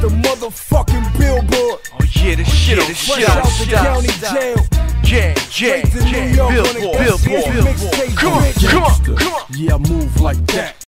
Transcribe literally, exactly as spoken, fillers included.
the motherfucking billboard. Oh yeah, this shit, this shit, Fresh out the county jail. Yeah, yeah, Straight to New yeah. York on Billboard, the billboard, Mixtape billboard. Come on, Bridge. come on, come on. Yeah, I move like that.